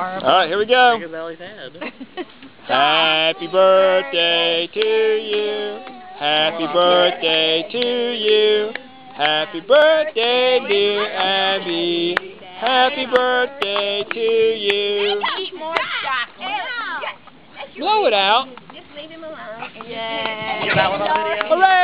Alright, here we go. Happy birthday to you. Happy birthday to you. Happy birthday, dear Abby. Happy birthday to you. Blow it out. Just leave him alone. Get that one on video. Hooray!